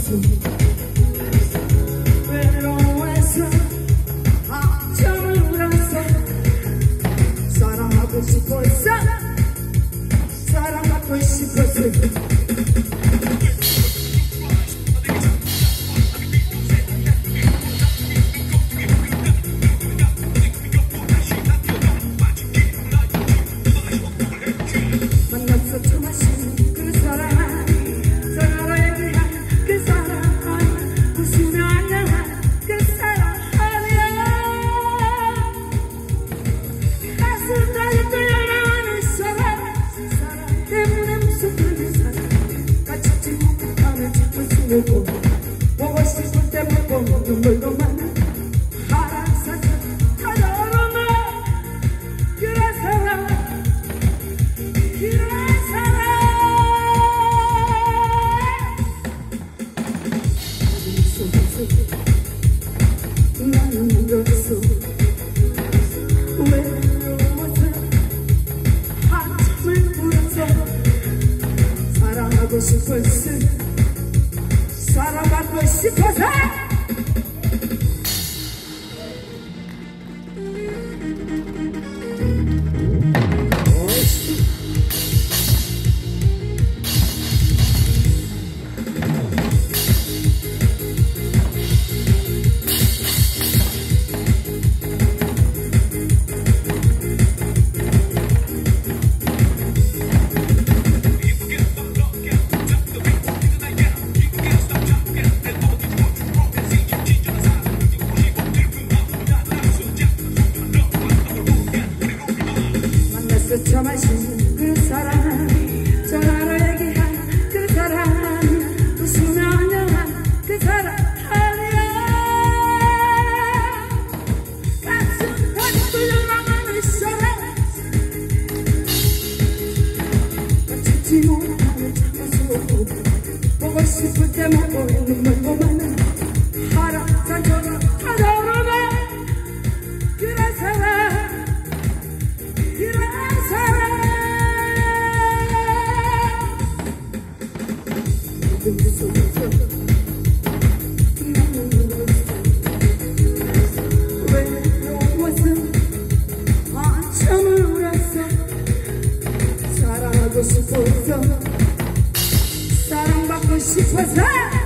외로워서 한참을 울었어. 사랑하고 싶었어. 사랑받고 싶었어. 만나서 저 마시는 그 사랑, 사랑을 얘기한 그 사랑, 웃으며 안녕한 그 사랑 아니야. 가슴 다리 뚫려나가는 사랑 때문에 무슨 그런 사랑. 같이 못하면 자꾸 숨을 고 보고 싶을 때 못 보면 눈물도 많아. 나는 울었어. 외로워서 한참을 울었어. 사랑하고 싶었어. 사랑받고 싶어서. 저 마시는 그 사랑, 전화로 얘기한 그 사랑, 웃으며 안녕한 그 사랑 아니야. 가슴 다리 뚫려나가는 사랑, 찾지 못하는 자꾸 보고 싶을 때만 보이는 눈물도 많아. 하락산처럼 찾아오르네 그런 사랑. 외로워서 한참을 울었어. 사랑하고 싶어서 사랑받고 싶어서.